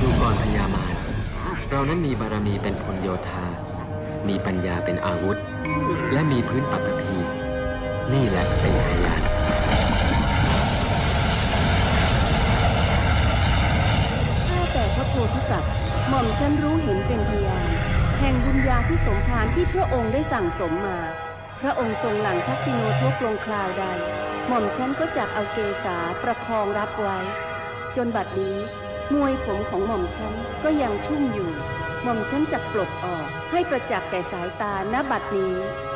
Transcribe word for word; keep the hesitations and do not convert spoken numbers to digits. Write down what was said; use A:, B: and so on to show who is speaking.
A: ดูก่อนพญามารเรานั้นมีบารมีเป็นพลโยธามีปัญญาเป็นอาวุธและมีพื้นปัตภีนี่แหละเป็นพยาน
B: ข้าแต่พระโพธิสัตว์หม่อมฉันรู้เห็นเป็นพยานแห่งบุญญาที่สมภารที่พระองค์ได้สั่งสมมาพระองค์ทรงหลั่งทักษิโนทกลงคราวใดหม่อมฉันก็จักเอาเกศาประคองรับไว้จนบัดนี้มวยผมของหม่อมฉันก็ยังชุ่มอยู่หม่อมฉันจักปลดออกให้ประจักษ์แก่สายตาณบัดนี้